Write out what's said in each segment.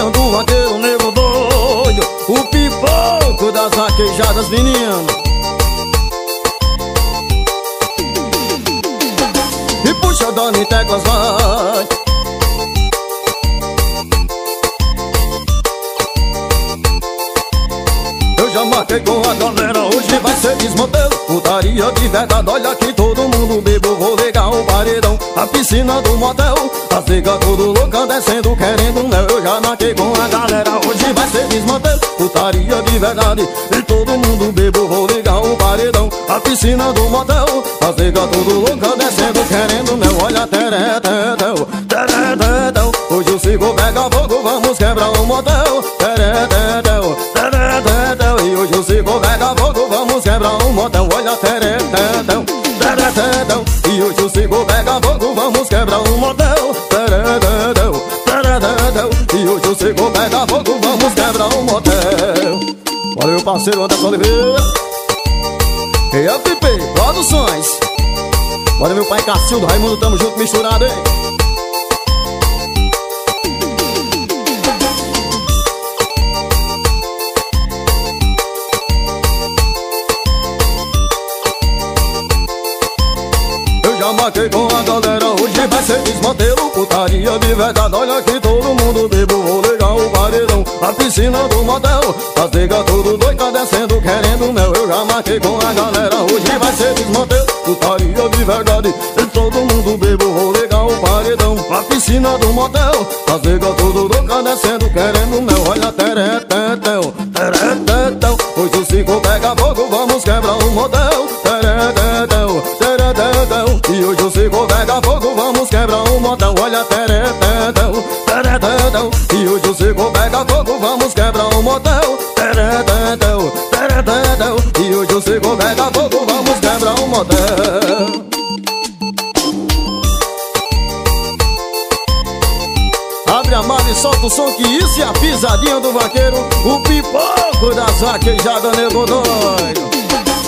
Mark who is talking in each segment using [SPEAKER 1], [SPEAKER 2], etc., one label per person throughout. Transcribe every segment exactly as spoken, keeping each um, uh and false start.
[SPEAKER 1] pisadinha do vaqueiro nego doido, o pipoco das vaquejadas, menino. E puxa Dani Teclas, vai. Eu já marquei com a galera, hoje vai ser desmantelo, putaria de verdade, olha aqui todo mundo bebo, vou ligar o paredão, a piscina do motel, as nega tudo louca descendo querendo mel. Eu já marquei com a galera, hoje vai ser desmantelo, putaria de verdade, e todo mundo bebo, vou ligar o paredão, a piscina do motel, as nega tudo louca descendo querendo mel. Olha teré, tetel, teré, tetel, hoje o cigo pega fogo, vamos quebrar o motel, teré, tetel, teré, tetel, e hoje o cigo pega fogo, vamos quebrar o motel. Olha teré, tetel, teré, tetel, e hoje o cigo pega fogo, vamos quebrar o motel, teré, tetel, teré, tetel, e hoje o cigo pega fogo, vamos quebrar o motel. Valeu, parceiro Anderson Oliveira e F P Produções. Bora meu pai Cacildo, Raimundo, tamo junto, misturado, hein? Eu já marquei com a galera, hoje vai ser desmantelo, putaria de verdade, olha aqui todo mundo bebo, vou ligar o paredão, a piscina do motel, as nega tudo doida descendo querendo mel. Eu já marquei com a galera, hoje vai ser desmantelo, putaria de verdade, e todo mundo bebo, vou ligar o paredão, a piscina do motel, as nega tudo doida descendo querendo mel. Olha teré, tetel, teré, tetel, hoje o cico pega fogo, vamos quebrar o motel, teré, tetel, teré, tetel, e hoje o cico pega fogo, vamos quebrar o motel. Olha teré, tetel, teré, tetel, e hoje o cico pega fogo, vamos quebrar o motel, teré, tetel, teré, tetel, e hoje o cico pega fogo, vamos quebrar o motel. Abre a mala e solta o som, que isso é a pisadinha do vaqueiro, o pipoco das vaquejadas, nego doido.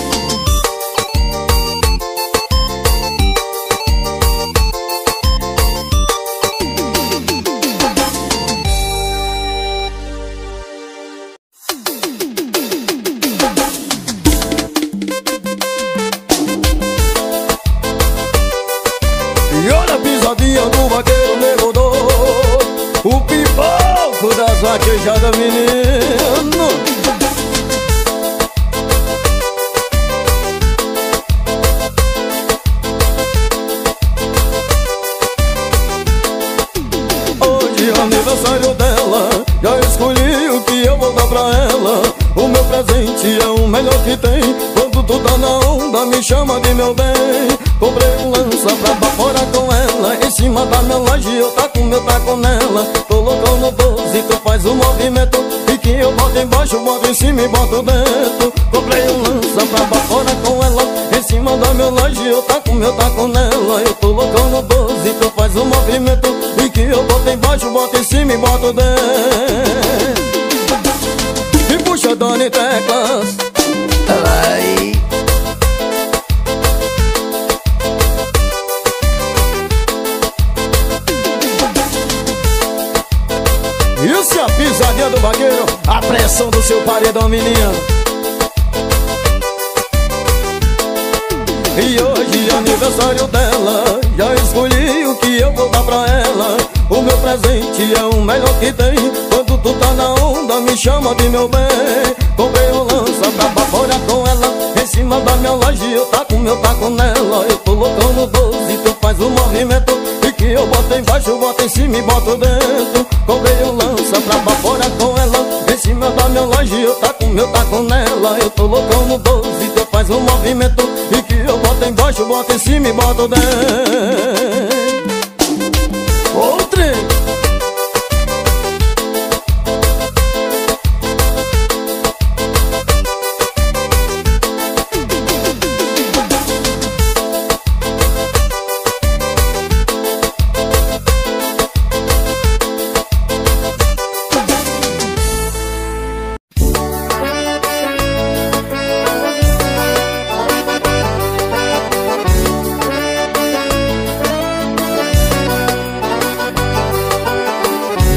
[SPEAKER 1] E olha a pisadinha do vaqueiro, nego doido, o pipoco das vaquejadas, menino. Hoje é aniversário dela, já escolhi o que eu vou dar pra ela. O meu presente é o melhor que tem, quando tu tá na onda me chama de meu bem. Comprei um lança pra baforar com ela, em cima da minha laje eu taco meu taco nela. Colocou no doze, tu faz o movimento, e que eu boto embaixo, boto em cima e boto dentro. Comprei um lança pra baforar com ela, em cima da minha laje eu taco meu taco nela. Eu tô loucão no doze, tu faz o movimento, e que eu boto embaixo, boto em cima e boto dentro. E puxa Dani Teclas, vai. Isso é a pisadinha do vaqueiro, a pressão do seu paredão, menino. E hoje é aniversário dela, já escolhi o que eu vou dar pra ela. O meu presente é o melhor que tem, quando tu tá na onda me chama de meu bem. Comprei um lança pra baforar com ela, em cima da minha laje eu taco meu taco nela. Eu tô loucão no doze, tu faz o movimento, e que eu boto embaixo, boto em cima e boto dentro. Comprei um lança pra baforar com ela, em cima da minha laje eu taco meu taco nela. Eu tô loucão no doze, tu faz o movimento, e que eu boto embaixo, boto em cima e boto dentro. Outro.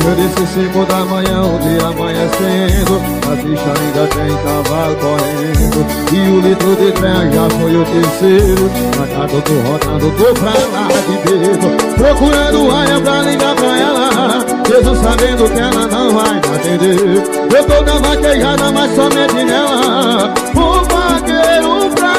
[SPEAKER 1] Eu disse cinco da manhã, o dia amanhecendo, a bicha ainda tem cavalo correndo, e o litro de trem já foi o terceiro. Na casa eu tô rodando, tô pra lá de dedo, procurando área pra ligar pra ela, mesmo sabendo que ela não vai me atender. Eu tô na vaquejada, mas somente nela, um vaqueiro pra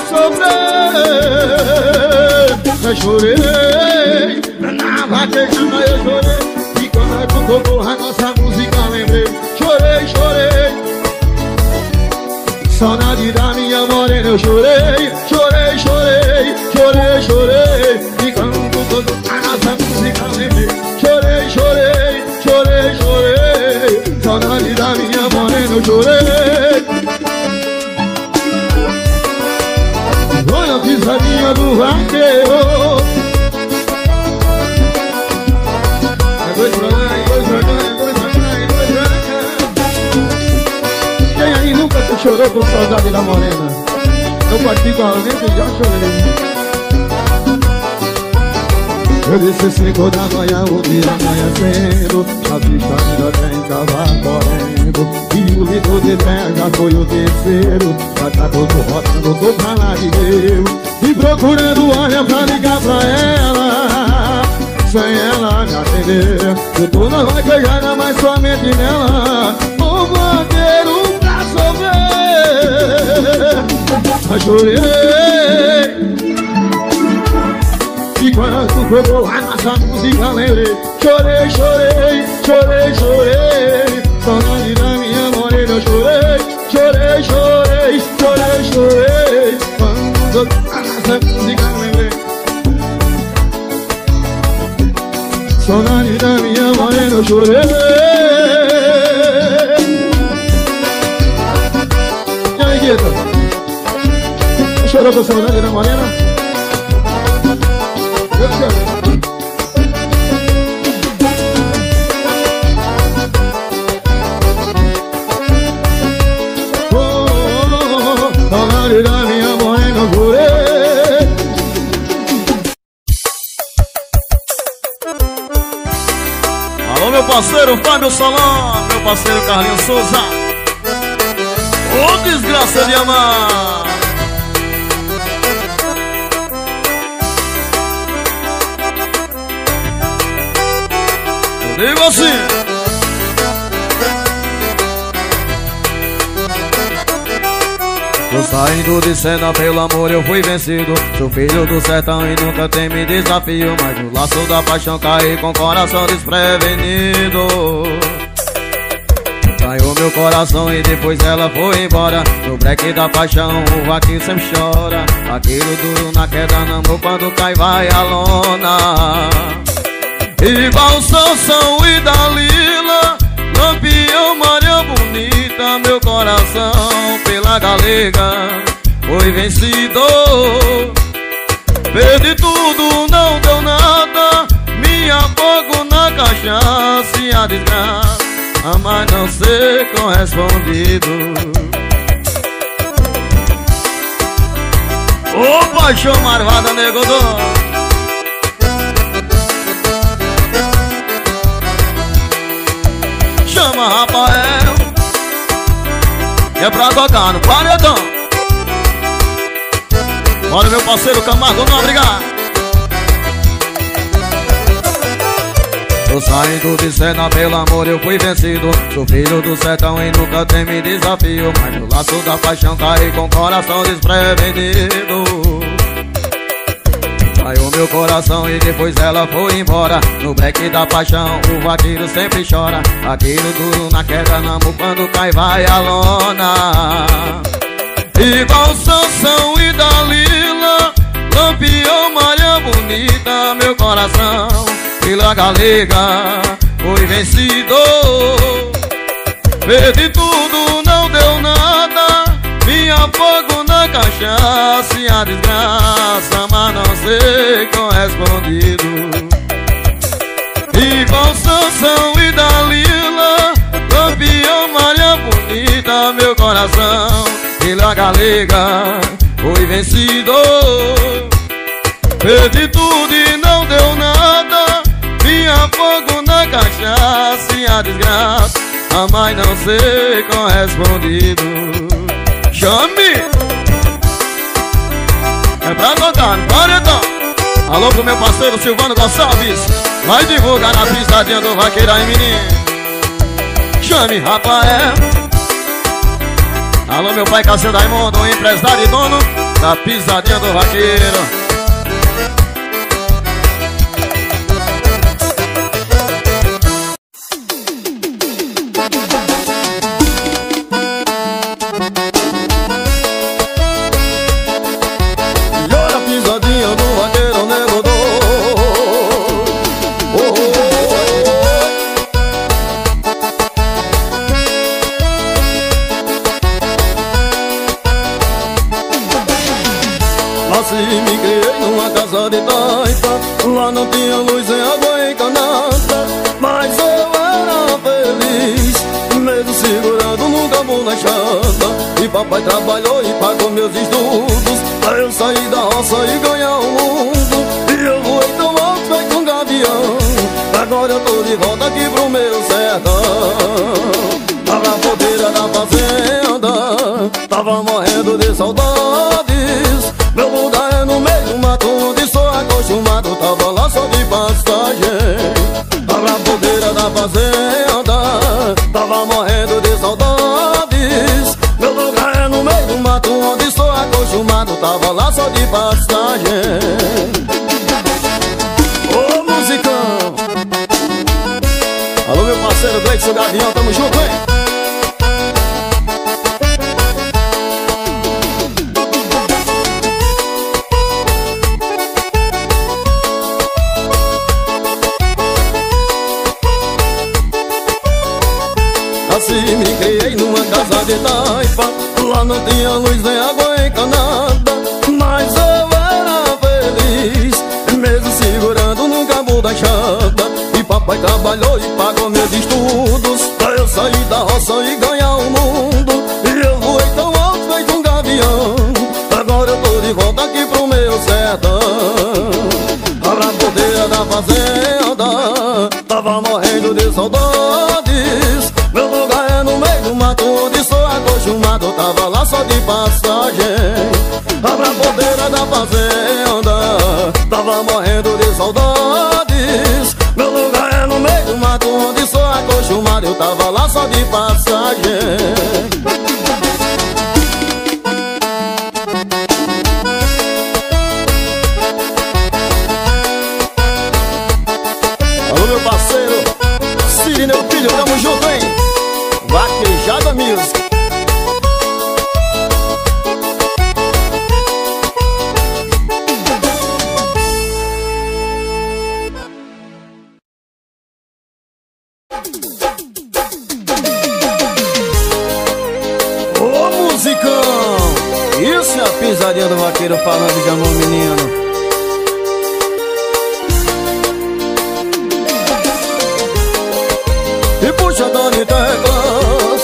[SPEAKER 1] sofrer. Eu chorei, na vaquejada eu chorei, e quando tocou a nossa música lembrei. Chorei, chorei, saudade da minha morena eu chorei. Chorei, chorei, chorei, chorei, e quando tocou a nossa música lembrei. Chorei, chorei, chorei, chorei, saudade da minha morena eu chorei. Olha a pisadinha do vaqueiro, dois pra lá, dois pra cá, dois pra cá, dois pra cá. Quem aí nunca chorou por saudade da morena? Eu particularmente já chorei. Eu disse cinco da manhã, o dia amanhecendo, a bicha ainda tem cavalo correndo, e o litro de trem já foi o terceiro. Já tá todo rodando, tô pra lá de Deus, e procurando área pra ligar pra ela, sem ela me atender. Eu tô na vaquejada, mas somente nela, um vaqueiro pra sofrer. Eu chorei, e quando tocou a nossa música lembrei. Chorei, chorei, chorei, chorei, saudade da minha morena eu chorei. Chorei, chorei, chorei, chorei, quando tocou a nossa música lembrei. Saudade da minha morena eu chorei. E aí, Guita? Chorou com saudade da morena? Eu chorei. Oh, oh, oh, oh, saudade da minha morena eu chorei.
[SPEAKER 2] Alô, meu parceiro Fábio Solon, meu parceiro Carlinhos Souza. Ô, desgraça de amar. Eu digo assim: tô saindo de cena, pelo amor eu fui vencido. Sou filho do sertão e nunca temi desafio, mas no laço da paixão caí com o coração desprevenido. Traiu meu coração e depois ela foi embora. No breque da paixão o vaqueiro sempre chora. Vaqueiro duro na queda, namor quando cai vai a lona. Igual Sansão e Dalila, Lampião, Maria Bonita, meu coração pela galega foi vencido. Perdi tudo, não deu nada, me afogo na cachaça e a desgraça, amar não ser correspondido. Ô paixão marvada, negodô. Chama Rafael, é pra tocar no paredão. Olha meu parceiro Camargo, não obrigado. Tô saindo de cena, pelo amor eu fui vencido. Sou filho do sertão e nunca temi desafio, mas no laço da paixão caí com o coração desprevenido. Traiu meu coração e depois ela foi embora. No breque da paixão o vaqueiro sempre chora. Vaqueiro duro na queda, namor quando cai vai a lona. Igual Sansão e Dalila, Lampião, Maria Bonita, meu coração pela galega foi vencido. Perdi tudo, não deu nada, me afogo na cachaça e a desgraça, mas não ser correspondido. Igual Sansão e Dalila, Lampião, Maria Bonita, meu coração pela galega foi vencido. Perdi tudo e não deu nada, me afogo na a cachaça e a desgraça, a mãe não ser correspondido. Chame! É pra tocar, não pode então. Alô pro meu parceiro Silvano Gonçalves, vai divulgar na pisadinha do vaqueiro aí, menino. Chame, Rafael. Alô meu pai Cássio Raimundo, empresário e dono da pisadinha do vaqueiro.
[SPEAKER 1] Me criei numa casa de taipa, lá não tinha luz nem água encanada, mas eu era feliz, mesmo segurando no cabo na chata. E papai trabalhou e pagou meus estudos, pra eu sair da roça e ganhar o mundo. E eu voei tão alto feito um gavião, agora eu tô de volta aqui pro meu sertão. Tava na podeira da fazenda, tava morrendo de saudades. Meu lugar é no meio do mato, onde sou acostumado, tava lá só de passagem. Tava na podeira da fazenda, tava morrendo de saudades. Meu lugar é no meio do mato, onde sou acostumado, tava lá só de passagem. Ô musicão! Alô meu parceiro Gleison Gavião, tamo junto, hein? Assim me criei numa casa de taipa, lá não tinha luz nem água encanada, mas eu era feliz, mesmo segurando no cabo da chata. E papai trabalhou e pagou meus estudos, pra eu sair da roça e ganhar o mundo. E eu voei tão alto feito um gavião, agora eu tô de volta aqui pro meu sertão. Tava na podeira da fazenda, tava morrendo de saudades. Meu lugar é no meio do mato, onde sou acostumado, tava lá só de passagem. Tava na podeira da fazenda, tava morrendo de saudades. Meu lugar é no meio do mato, onde sou acostumado, eu tava lá só de passagem. Alô meu parceiro Cirineu Filho, tamo junto, hein? Vaquejada Music. Ô musicão! Isso é a pisadinha do vaqueiro falando de amor, menino. E puxa Dani Teclas.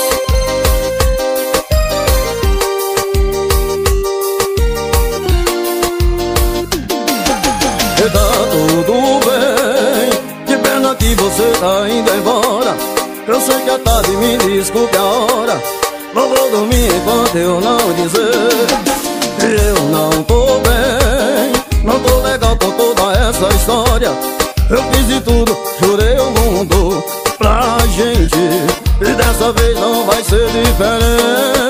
[SPEAKER 1] E tá tudo bem, que pena que você tá indo embora. Eu sei que é tarde, me desculpe a hora, não vou dormir enquanto eu não dizer que eu não tô bem, não tô legal com toda essa história. Eu fiz de tudo, jurei o mundo pra gente, e dessa vez não vai ser diferente.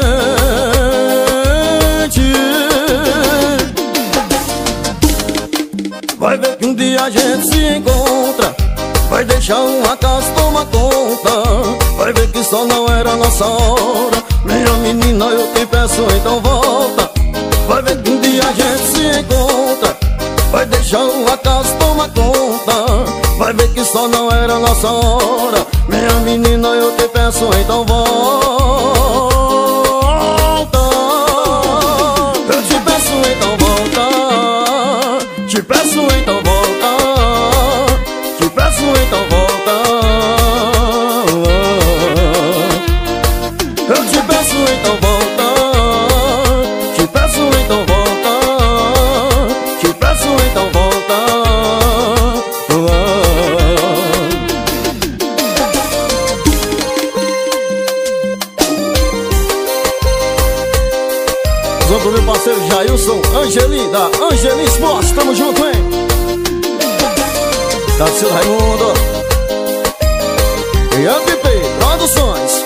[SPEAKER 1] Vai ver que um dia a gente se encontra, vai deixar um acaso tomar conta. Vai ver que só não era nossa hora, minha menina, eu te peço então volta. Vai ver que um dia a gente se encontra, vai deixar um acaso tomar conta. Vai ver que só não era nossa hora, minha menina, eu te peço então volta. Eu te peço então volta, te peço então volta, te peço então volta. Eu te peço então volta, te peço então volta, te peço então volta. da Angelis Boss, tamo junto, hein? Cássio Raimundo e M P Produções.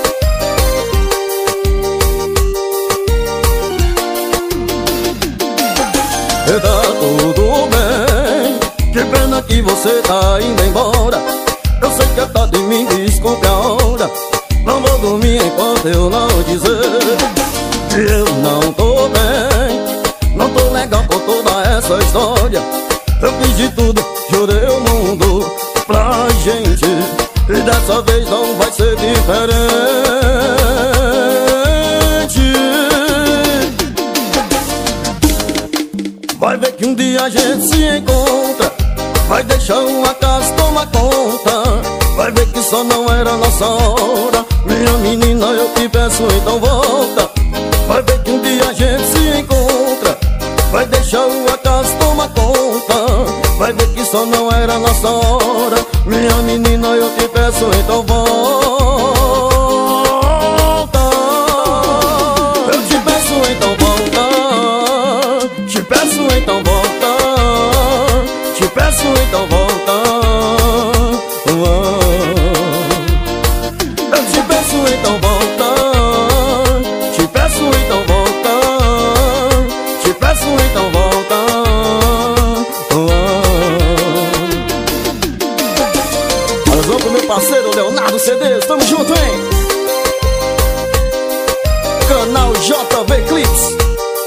[SPEAKER 1] Tá tudo bem, que pena que você tá indo embora. Eu sei que é tarde, me desculpe a hora. Não vou dormir enquanto eu não dizer que eu não tô bem. Não tô legal por toda essa história. Eu fiz de tudo, jurei o mundo pra gente, e dessa vez não vai ser diferente. Vai ver que um dia a gente se encontra, vai deixar o acaso tomar conta. Vai ver que só não era nossa hora. Minha menina, eu te peço, então volta. Vai ver que um dia a gente se encontra, vai deixar o acaso tomar conta. Vai ver que só não era nossa hora. Minha menina, eu te peço, então volta. Eu te peço, então volta. Te peço, então volta. Te peço, então volta. Eu te peço, então volta. Te peço, então volta. Te peço, então volta. Alusão pro meu parceiro Leonardo C Ds, tamo junto, hein? Canal J V Clips.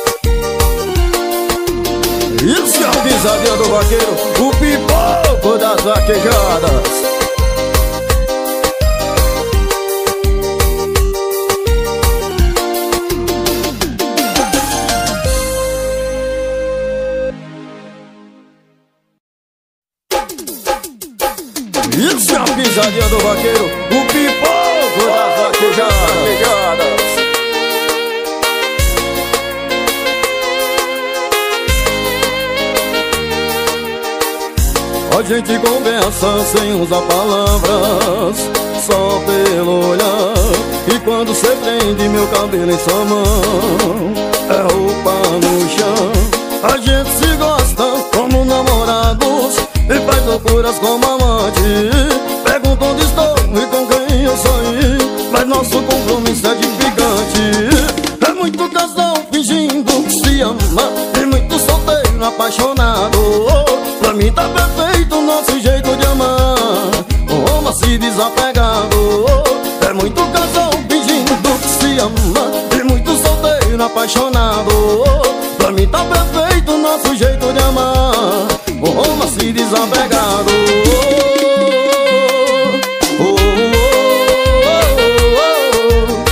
[SPEAKER 1] Isso é a pisadinha do vaqueiro, o pipoco das vaquejadas. Isso é a pisadinha do vaqueiro, o pipoco das vaquejadas. A gente conversa sem usar palavras, só pelo olhar. E quando cê prende meu cabelo em sua mão, é roupa no chão. A gente se gosta como namorados e faz loucuras como amante. Pergunta onde estou e com quem eu saí, mas nosso compromisso é de gigante. É muito casal fingindo que se ama e muito solteiro apaixonado. Pra mim tá perfeito o nosso jeito de amar, um homem se desapegado. É muito casal fingindo que se ama e muito solteiro apaixonado. Pra mim tá perfeito o nosso jeito de amar, um homem se desapegado. Oh, oh, oh, oh,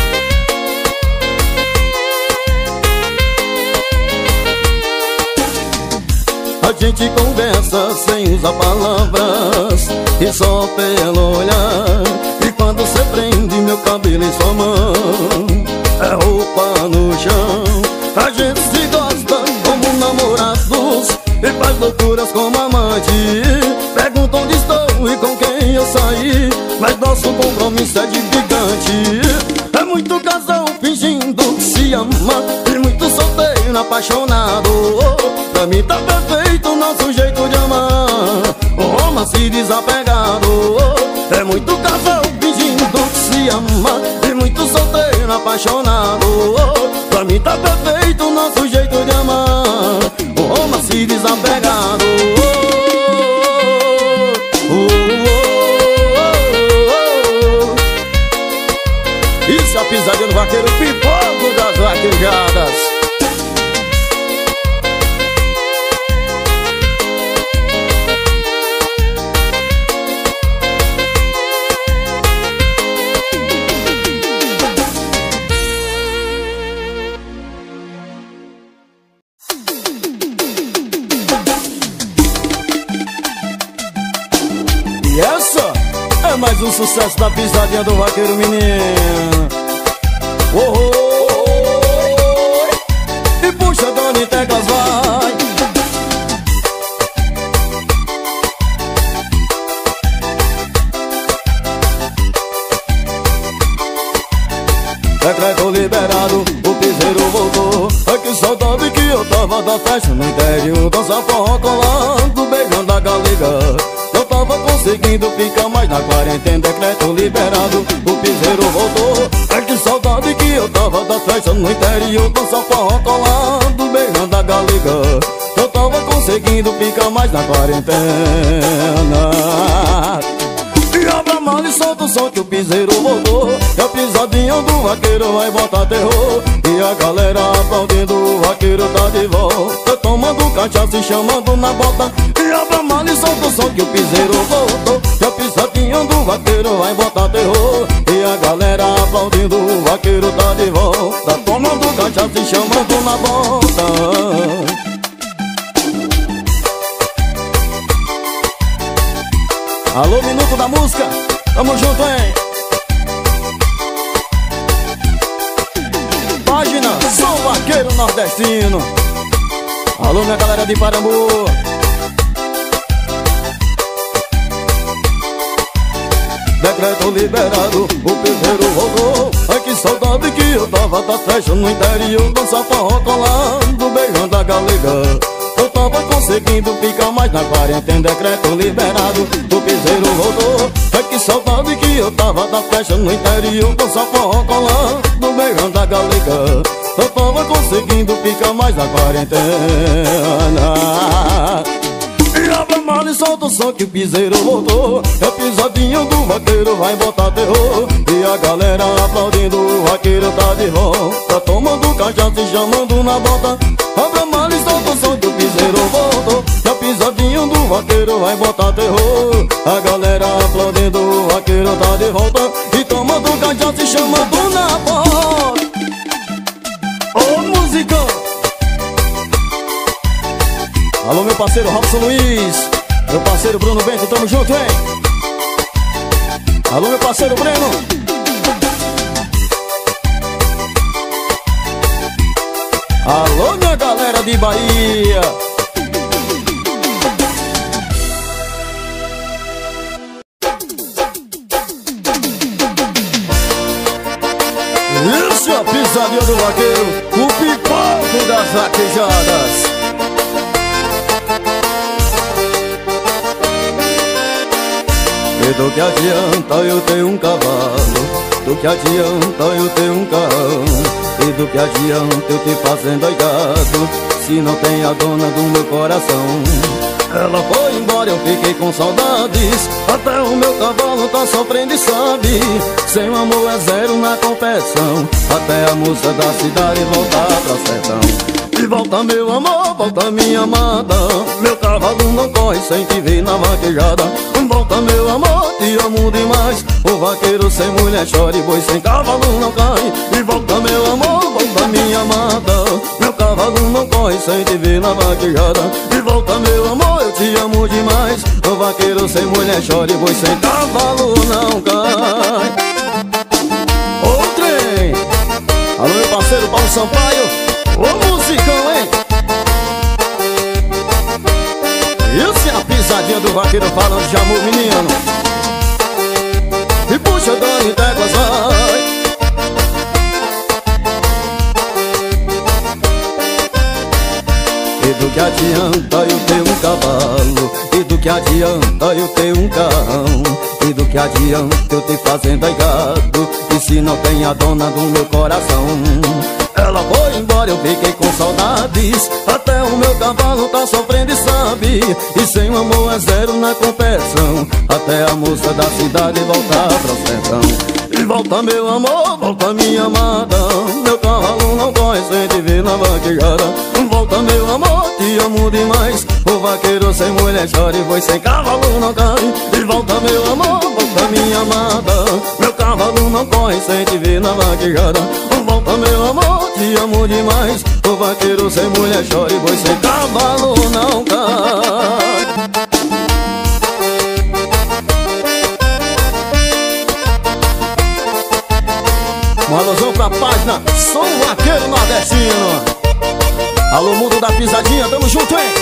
[SPEAKER 1] oh. A gente conversa sem usar palavras e só pelo olhar. E quando cê prende meu cabelo em sua mão, é roupa no chão. A gente se gosta como namorados e faz loucuras como amante. Pergunta onde estou e com quem eu saí, mas nosso compromisso é de gigante. É muito casal fingindo que se ama e muito solteiro apaixonado. Pra mim tá perfeito o nosso jeito de amar, um homem se desapegado. É muito casal fingindo que se ama e muito solteiro apaixonado. Pra mim tá perfeito o nosso jeito de amar, um homem se desapegado. Oh, oh, oh, oh. Isso é a pisadinha do vaqueiro, pipoco das vaquejadas. E essa é mais um sucesso da pisadinha do vaqueiro, menino. Oh, oh, oh. E puxa, Dona Teclas, vai. Decreto liberado, o piseiro voltou. que saudade que eu tava da festa no interior, dança forró colando, beijando a galega. Não tava conseguindo ficar mais na quarentena, decreto liberado, o piseiro voltou. Ai que saudade que eu tava da festa no interior, dança forró colando, beijando a galega. Não tava conseguindo ficar mais na quarentena. E abra mal e solta o som que o piseiro voltou. E a pisadinha do vaqueiro vai botar terror. E a galera aplaudindo, o vaqueiro tá de volta, tomando cachaça e chamando na bota. E abra mal e solta o som que o piseiro voltou. E a pisadinha do vaqueiro vai botar terror. E a galera aplaudindo, o vaqueiro tá de volta, tomando cachaça e chamando na bota. Alô, Minuto da Música, tamo junto, hein? Página Sou Vaqueiro Nordestino. Alô, minha galera de Parambu. Decreto liberado, o piseiro voltou. Ai que saudade que eu tava da festa no interior, dança forró colando, beijando a galega. Eu tava conseguindo ficar mais na quarentena, decreto liberado, o piseiro voltou. Ai que saudade que eu tava da festa no interior, dança forró colando, beijando a galega. Eu tava conseguindo ficar mais na quarentena. E abra mal e solta o som que o piseiro voltou. É pisadinha do vaqueiro, vai botar terror. E a galera aplaudindo, o vaqueiro tá de volta, tomando cachaça e chamando na bota. Abra mal e solta o som que o piseiro voltou. É pisadinha do vaqueiro, vai botar terror. A galera aplaudindo, o vaqueiro tá de volta, e tomando cachaça e chamando na bota. Ô musicão! Alô, meu parceiro Robson Luiz, meu parceiro Bruno Bento, tamo junto, hein? Alô, meu parceiro Breno. Alô, minha galera de Bahia. Isso é a pisadinha do vaqueiro, o pipoco das vaquejadas. E do que adianta eu ter um cavalo, do que adianta eu ter um carrão, e do que adianta eu te fazer doigado, se não tem a dona do meu coração. Ela foi embora, eu fiquei com saudades, até o meu cavalo tá sofrendo e sabe. Sem o amor é zero na confecção, até a moça da cidade voltar pra sertão. E volta meu amor, volta minha amada, meu cavalo não corre sem te ver na vaquejada. Volta meu amor, te amo demais, o vaqueiro sem mulher chora e boi sem cavalo não cai. E volta meu amor, volta minha amada, meu cavalo não corre sem te ver na vaquejada. E volta meu amor, eu te amo demais, o vaqueiro sem mulher chora e boi sem cavalo não cai. Ô trem! Alô meu parceiro Paulo Sampaio, ô musicão, hein? Isso é a pisadinha do vaqueiro falando de amor, menino. E puxa Dani Teclas, vai. E do que adianta eu ter um cavalo, e do que adianta eu ter um carrão, e do que adianta eu te fazendo gado, e se não tem a dona do meu coração. Ela foi embora, eu fiquei com saudades, até o meu cavalo tá sofrendo e sabe. E sem o amor é zero na competição, até a moça da cidade voltar pra sertão. E volta meu amor, volta minha amada, meu cavalo não corre sem te ver na vaquejada. Volta meu amor, te amo demais, o vaqueiro sem mulher chora e boi sem cavalo não cai. E volta meu amor, volta minha amada, meu cavalo não corre sem te ver na vaquejada. Volta meu amor, te amo demais, o vaqueiro sem mulher chora e boi sem cavalo não cai. Um alusão pra página Sou Vaqueiro Nordestino. Alô mundo da pisadinha, tamo junto, hein?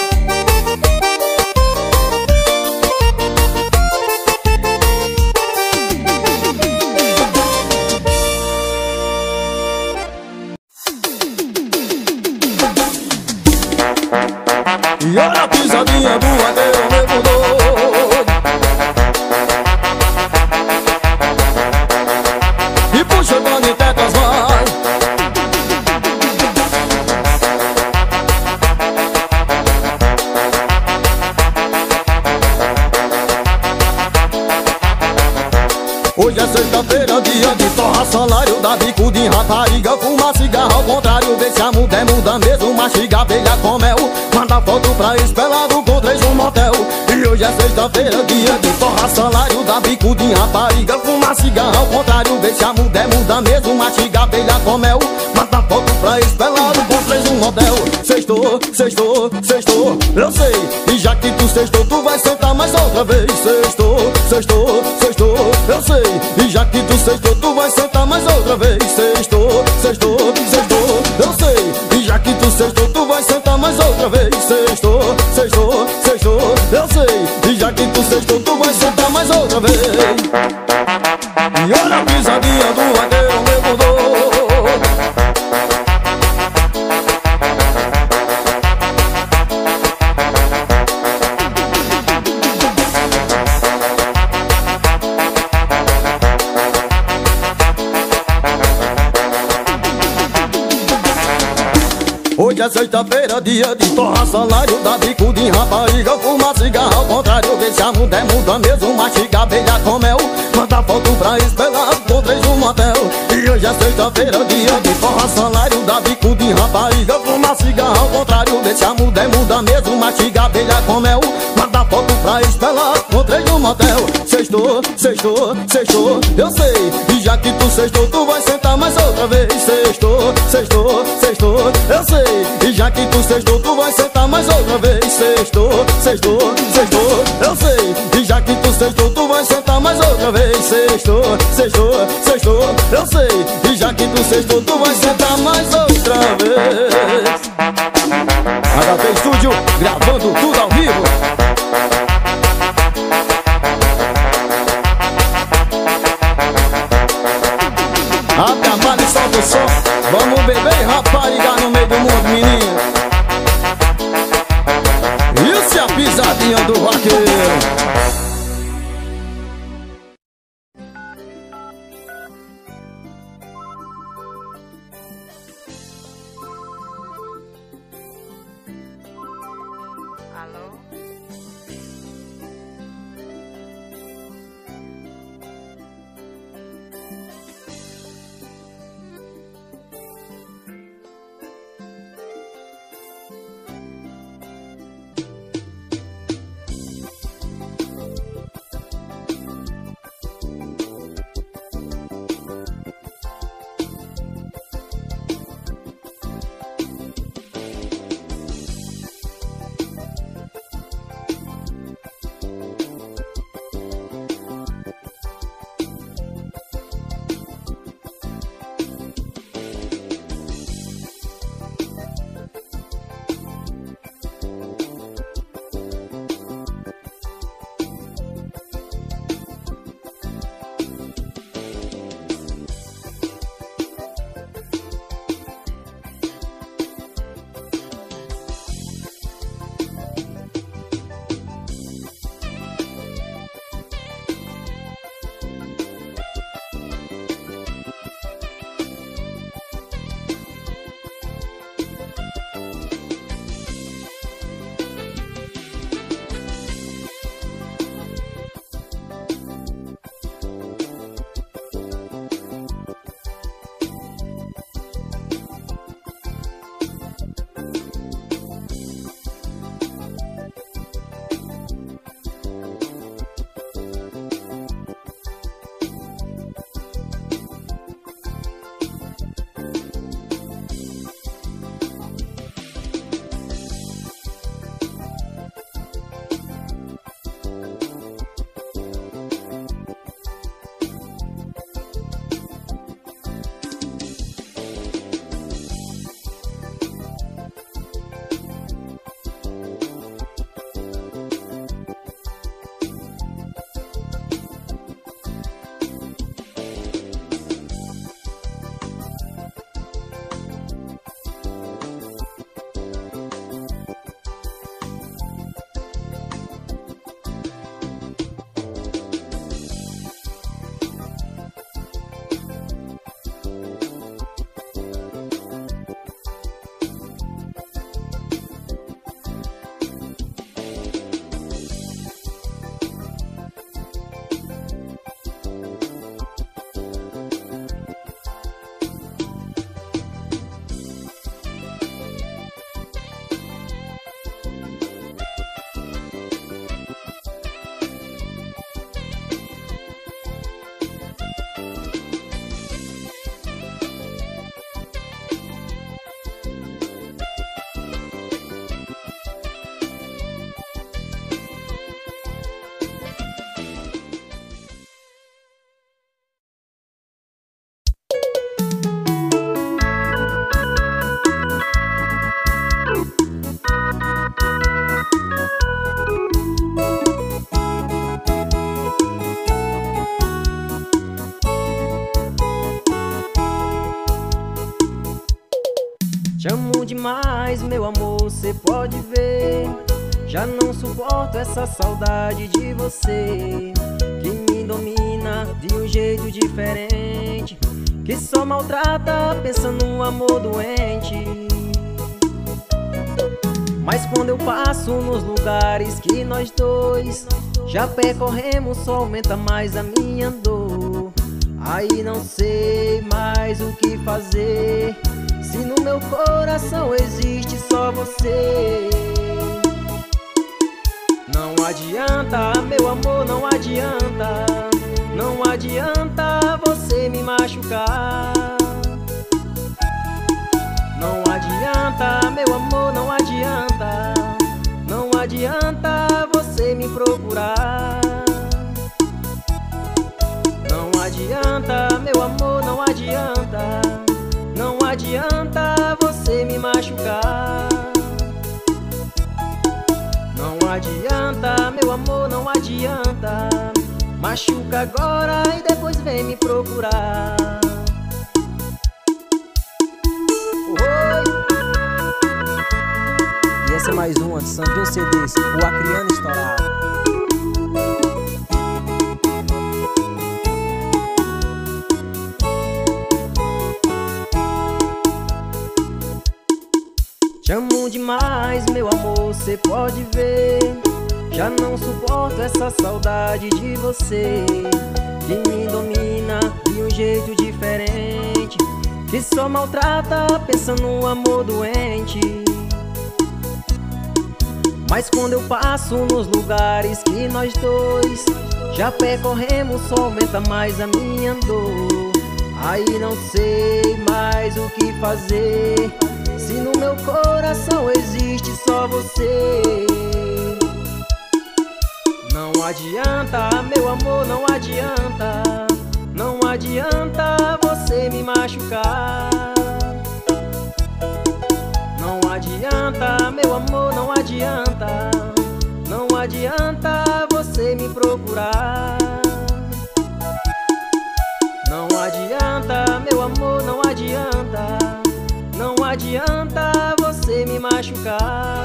[SPEAKER 1] Hoje é sexta-feira, dia de torrar salário, dá bico de rapariga, fuma cigarro ao contrário, vê se a mulher muda mesmo, mastiga abelha com mel, manda foto pra espelado com três no motel. E hoje é sexta-feira, dia de torrar salário, dá bico de rapariga, fuma cigarro ao contrário, vê se a mulher muda mesmo, mastiga abelha com mel, manda foto pra espelado com três no motel. Sextou, sextou, sextou, eu sei, e já que tu sextou, tu vai sentar mais outra vez. Sextou, sextou, sextou, eu sei, e já que tu sextou, tu vai sentar mais outra vez. Sextou, sextou, sextou, eu sei, e já que tu sextou, tu vai sentar mais outra vez. Sextou, sextou, sextou, eu sei, e já que tu sextou, tu vai sentar mais outra vez. E olha a pisadinha do vaqueiro, meu mudou. Hoje é sexta-feira, dia de torrar salário, dá bico de rapariga, fuma cigarro ao contrário, vê se a mulher muda mesmo, mastiga abelha com mel, manda foto pra espelado com três no motel. E hoje é sexta-feira, dia de torrar salário, dá bico de rapariga, fuma cigarro ao contrário, vê se a mulher muda mesmo, mastiga abelha com mel, manda foto pra espelado com três no motel. Sextou, sextou, sextou, eu sei, e já que tu sextou, tu vai sentar mais outra vez. Sextou, sextou, sextou, eu sei, e já que tu sextou, tu vai sentar mais outra vez. Sextou, sextou, sextou, eu sei, e já que tu sextou, tu vai sentar mais outra vez. Sextou, sextou, sextou, eu sei, e já que tu sextou, tu vai sentar mais outra vez. H T Estúdio, gravando tudo ao vivo. Atrapalha e solta o som. Vamos beber e rapariga no meio do mundo, menino. Isso é a pisadinha do vaqueiro.
[SPEAKER 3] mais, meu amor, cê pode ver. Já não suporto essa saudade de você, que me domina de um jeito diferente, que só maltrata pensando num amor doente. Mas quando eu passo nos lugares que nós dois já percorremos, só aumenta mais a minha dor. Aí não sei mais o que fazer, se no meu coração existe só você. Não adianta, meu amor, não adianta. Não adianta você me machucar. Não adianta, meu amor, não adianta. Não adianta você me procurar. Não adianta, meu amor, não adianta. Não adianta você me machucar. Não adianta, meu amor, não adianta. Machuca agora e depois vem me procurar.
[SPEAKER 4] E essa é mais uma edição de um C D, o Acriano Estourado.
[SPEAKER 3] Te amo demais, meu amor, cê pode ver. Já não suporto essa saudade de você, que me domina de um jeito diferente, que só maltrata pensando num amor doente. Mas quando eu passo nos lugares que nós dois já percorremos, só aumenta mais a minha dor. Aí não sei mais o que fazer, se no meu coração existe só você. Não adianta, meu amor, não adianta. Não adianta você me machucar. Não adianta, meu amor, não adianta. Não adianta você me procurar. Não adianta, meu amor, não adianta. Não adianta você me machucar.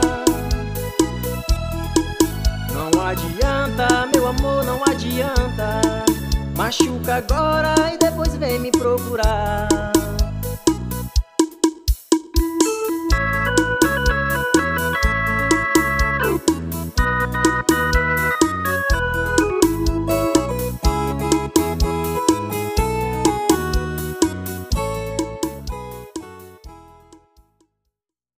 [SPEAKER 3] Não adianta, meu amor, não adianta. Machuca agora e depois vem me procurar.